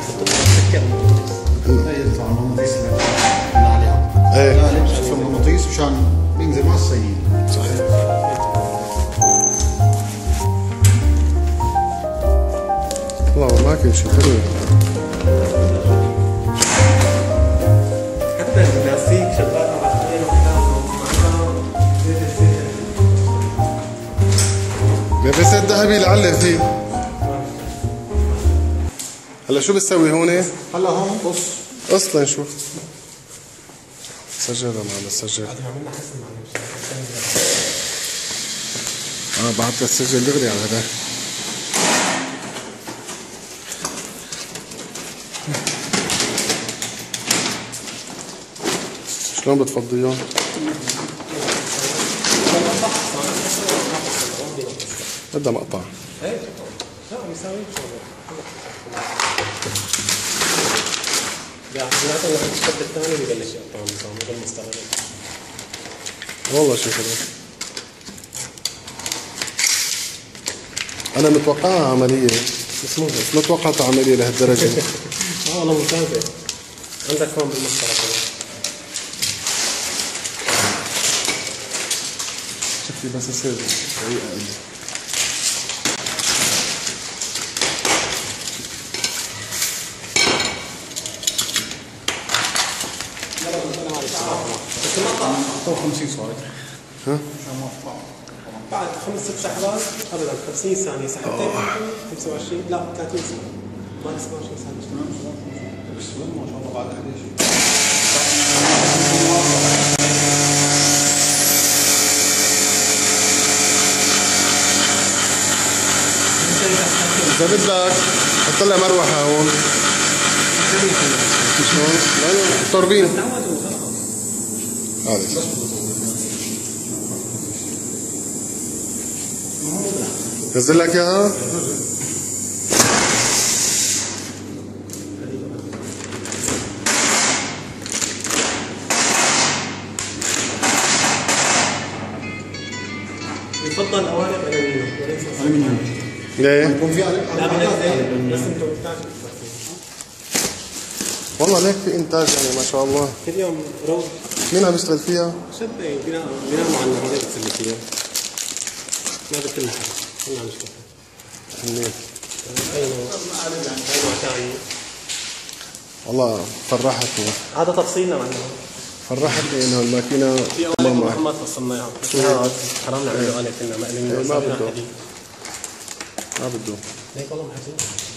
حطوا سكر هي يدفع المغناطيس اللي عليها. ايه لا لبس في المغناطيس مشان بينزل مع الصينية. صحيح. والله ما كل شيء حلو. حتى البلاستيك شغال على خير لبس الذهبي لعله فيه. هلا شو بتسوي هون؟ هلا هون قص. اصلا شوف سجل معنا سجل. بعد تسجل دغري على هذا. شلون بتفضيهم؟ بدها مقطع. لا بيساوي لا حسناته لما الشد الثاني ببلش يقطع النظام هذا المستغرب. والله شيء حلو. أنا متوقعها عملية بس مو ما توقعتها عملية لهالدرجة. والله ممتازة. عندك هون بالمسطرة كمان. شفتي بس يصير طريقة قليل. بس المقطع 50 صارت. ها؟ بعد 5-6 سحبات ابدا 50 ثانية سحبتين 25 لا 30 ثانية ما 25 ثانية. بس ما شاء الله بعد 11. إذا بدك حط لها مروحة هون. شلون؟ لا التوربين. هذا نزل لك اياها؟ يفضل القوالب ألمنيوم وليس ألمنيوم. ليه؟ يكون فيها لا بنزل بس انتم بتحتاجوا والله ليك في انتاج يعني ما شاء الله. كل يوم روض. مين عم يشتغل فيها؟ شبه بيناموا على النهار بتسلي فيها. ما بكل محل كلنا عم نشتغل. منين؟ اي نوع ثاني. والله فرحتني. هذا تفصيلنا عنه. فرحتني انه الماكينه في قوالب ما تفصلنا اياها. بس هذا حرام نعمله قالب كنا مقلمين ما بده. ما بده. هيك والله محزين.